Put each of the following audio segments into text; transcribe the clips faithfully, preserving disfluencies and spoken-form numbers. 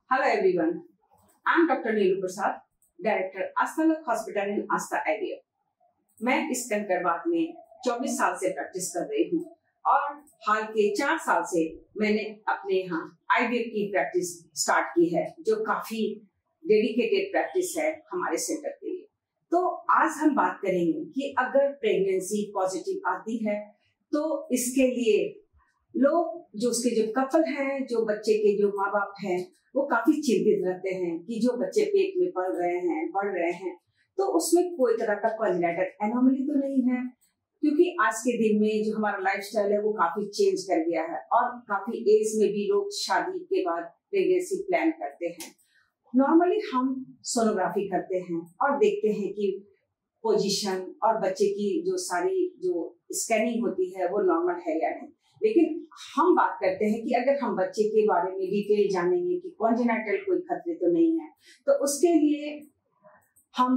Hello everyone, I am Doctor Neelu Prasad, Director Asthalok Hospital in Asta I V F. मैं इस कंकड़बाग में चौबीस साल से प्रैक्टिस कर रही हूँ और हाल के चार साल से मैंने अपने यहाँ आई वी एफ की प्रैक्टिस स्टार्ट की है, जो काफी डेडिकेटेड प्रैक्टिस है हमारे सेंटर के लिए। तो आज हम बात करेंगे कि अगर प्रेगनेंसी पॉजिटिव आती है तो इसके लिए लोग जो उसके जो कपल हैं, जो बच्चे के जो माँ बाप हैं, वो काफी चिंतित रहते हैं कि जो बच्चे पेट में पल रहे हैं, बढ़ रहे हैं, तो उसमें कोई तरह का कॉन्जेनिटल एनोमली तो नहीं है, क्योंकि आज के दिन में जो हमारा लाइफस्टाइल है वो काफी चेंज कर गया है और काफी एज में भी लोग शादी के बाद प्रेगनेंसी प्लान करते हैं। नॉर्मली हम सोनोग्राफी करते हैं और देखते हैं कि पोजीशन और बच्चे की जो सारी जो स्कैनिंग होती है वो नॉर्मल है या नहीं, लेकिन हम बात करते हैं कि अगर हम बच्चे के बारे में डिटेल जानेंगे कि कॉन्जेनिटल कोई खतरे तो नहीं है, तो उसके लिए हम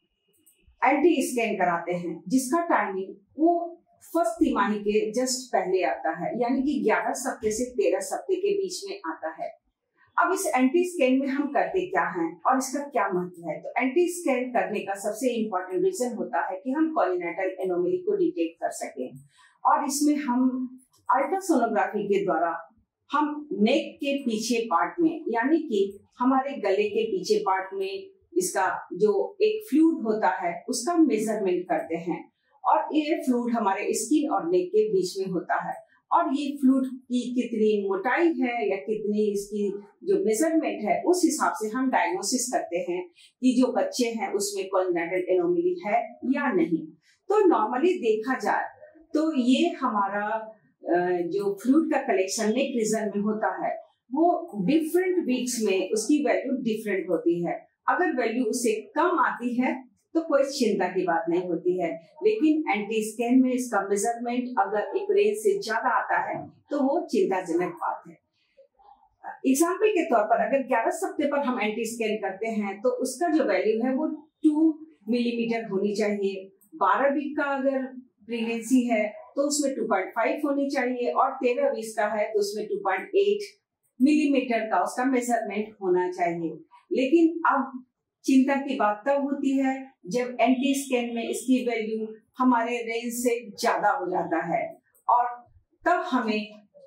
एंटी स्कैन कराते हैं, जिसका टाइमिंग वो फर्स्ट तिमाही के जस्ट पहले आता है, यानी कि ग्यारह सप्ताह से तेरह सप्ताह के बीच में आता है। अब इस एंटी स्कैन में हम करते क्या हैं और इसका क्या महत्व है? तो एंटी स्कैन करने का सबसे इम्पोर्टेंट रीजन होता है कि हम कॉन्जेनिटल एनोमली को डिटेक्ट कर सकें, और इसमें हम अल्ट्रासोनोग्राफी के द्वारा हम नेक के पीछे पार्ट में, यानी कि हमारे गले के पीछे पार्ट में इसका जो एक फ्लूइड होता है उसका मेजरमेंट करते हैं, और ये फ्लूइड हमारे स्किन और नेक के बीच में होता है, और ये फ्लूइड की कितनी मोटाई है या कितनी इसकी जो मेजरमेंट है उस हिसाब से हम डायग्नोसिस करते हैं कि जो बच्चे हैं उसमें कॉन्जेनिटल एनोमली है या नहीं। तो नॉर्मली देखा जाए तो ये हमारा जो फ्लूइड का कलेक्शन नेक रीजन में होता है वो डिफरेंट वीक्स में उसकी वैल्यू डिफरेंट होती है। अगर वैल्यू उससे कम आती है तो कोई चिंता की बात नहीं होती है, लेकिन एंटी स्कैन में इसका मेजरमेंट अगर एक रेंज से ज्यादा आता है तो वो चिंताजनक बात है। एग्जाम्पल के तौर पर अगर ग्यारह सप्ताह पर हम एंटी स्कैन करते हैं तो उसका जो वैल्यू है वो टू मिलीमीटर होनी चाहिए। बारह वीक का अगर प्रेगनेंसी है तो उसमें टू पॉइंट फाइव होनी चाहिए, और तेरह वीक का है तो उसमें टू पॉइंट एट मिलीमीटर का उसका मेजरमेंट होना चाहिए। लेकिन अब चिंता की बात तब होती है जब एंटी स्कैन में इसकी वैल्यू हमारे रेंज से ज्यादा हो जाता है, और तब हमें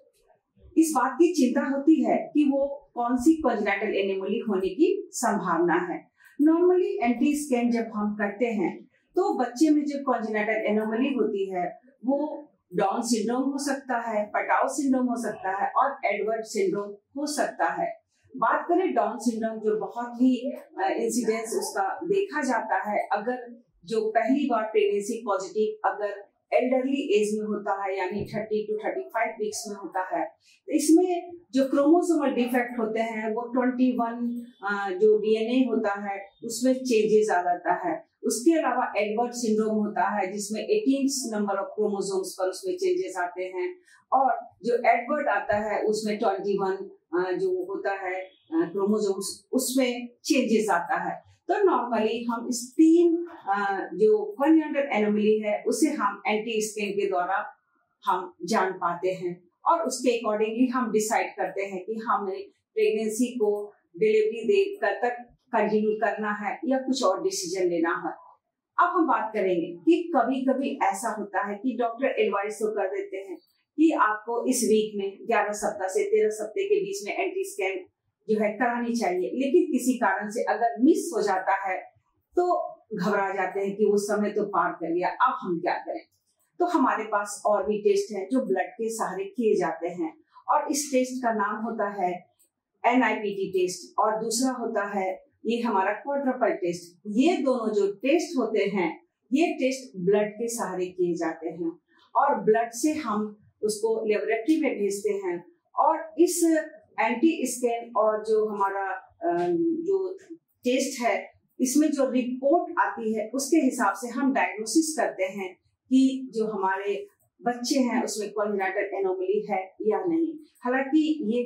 इस बात की चिंता होती है कि वो कौन सी कॉन्जेनिटल एनोमली होने की संभावना है। नॉर्मली एंटी स्कैन जब हम करते हैं तो बच्चे में जो कॉन्जेनिटल एनोमली होती है वो डाउन सिंड्रोम हो सकता है, पटाउ सिंड्रोम हो सकता है, और एडवर्ड सिंड्रोम हो सकता है। बात करें डाउन सिंड्रोम, जो बहुत ही इंसिडेंस उसका देखा जाता है अगर जो पहली बार प्रेगनेंसी पॉजिटिव अगर एल्डरली एज में होता है, यानी thirty two thirty five weeks में होता है, तो इसमें जो क्रोमोसोमल डिफेक्ट होते हैं वो ट्वेंटी वन जो डी एन ए होता है उसमें चेंजेस आ जाता है। उसके अलावा एडवर्ड सिंड्रोम होता है जिसमें एटीन नंबर ऑफ क्रोमोसोम्स पर उसमें चेंजेस आते हैं, और जो एडवर्ड आता है उसमें ट्वेंटी वन जो होता है क्रोमोसोम्स उसमें चेंजेस आता है। तो नॉर्मली हम इस तीन जो कॉन्जेनिटल एनोमली है उसे हम एंटी स्कैन के द्वारा हम जान पाते हैं, और उसके अकॉर्डिंगली हम डिसाइड करते हैं कि हमें प्रेगनेंसी को डिलीवरी दे कर तक कंटिन्यू करना है या कुछ और डिसीजन लेना है। अब हम बात करेंगे कि कभी कभी ऐसा होता है कि डॉक्टर एडवाइस तो कर देते हैं कि आपको इस वीक में ग्यारह सप्ताह से तेरह सप्ताह के बीच में एंटी स्कैन जो है करानी चाहिए, लेकिन किसी कारण से अगर मिस हो जाता है तो घबरा जाते हैं कि वो समय तो पार कर लिया, अब हम क्या करें। तो हमारे पास और भी टेस्ट हैं जो ब्लड के सहारे किए जाते हैं, और इस टेस्ट का नाम होता है N I P T test, और दूसरा होता है ये हमारा क्वाड्रपल टेस्ट। ये दोनों जो टेस्ट होते हैं ये टेस्ट ब्लड के सहारे किए जाते हैं, और ब्लड से हम उसको लेबोरेटरी में भेजते हैं, और इस एंटी स्कैन और जो हमारा जो टेस्ट है इसमें जो रिपोर्ट आती है उसके हिसाब से हम डायग्नोसिस करते हैं कि जो हमारे बच्चे हैं उसमें कॉन्जेनिटल एनोमली है या नहीं। हालांकि ये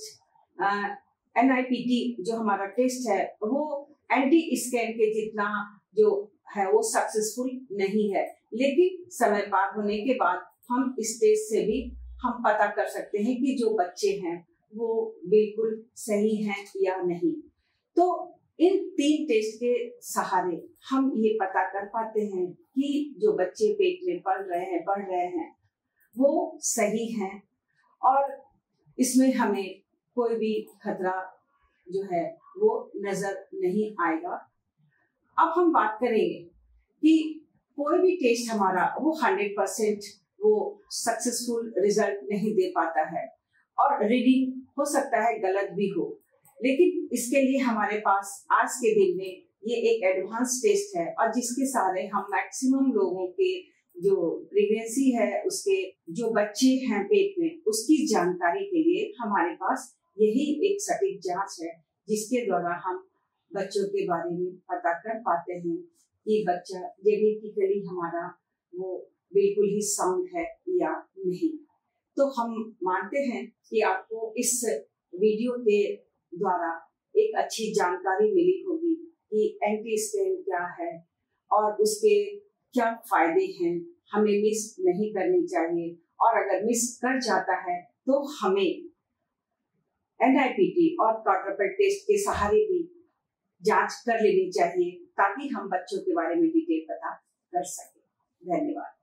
test N I P T जो हमारा टेस्ट है वो एंटी स्कैन के जितना जो है वो सक्सेसफुल नहीं है, लेकिन समय पार होने के बाद हम इस टेस्ट से भी हम पता कर सकते हैं कि जो बच्चे हैं वो बिल्कुल सही हैं या नहीं। तो इन तीन टेस्ट के सहारे हम ये पता कर पाते हैं कि जो बच्चे पेट में पल रहे हैं बढ़ रहे हैं वो सही हैं और इसमें हमें कोई भी खतरा जो है वो नजर नहीं आएगा। अब हम बात करेंगे कि कोई भी टेस्ट हमारा वो हंड्रेड परसेंट वो सक्सेसफुल रिजल्ट नहीं दे पाता है और रीडिंग हो सकता है गलत भी हो, लेकिन इसके लिए हमारे पास आज के दिन में ये एक एडवांस टेस्ट है और जिसके सहारे हम मैक्सिमम लोगों के जो प्रेगनेंसी है उसके जो बच्चे हैं पेट में उसकी जानकारी के लिए हमारे पास यही एक सटीक जांच है जिसके द्वारा हम बच्चों के बारे में पता कर पाते हैं कि बच्चा जेनेटिकली हमारा वो बिल्कुल ही साउंड है या नहीं। तो हम मानते हैं कि आपको इस वीडियो के द्वारा एक अच्छी जानकारी मिली होगी कि एंटी स्कैन क्या है और उसके क्या फायदे हैं, हमें मिस नहीं करनी चाहिए और अगर मिस कर जाता है तो हमें एन आई पी टी और क्वाड्रुपल टेस्ट के सहारे भी जांच कर लेनी चाहिए ताकि हम बच्चों के बारे में डिटेल पता कर सकें। धन्यवाद।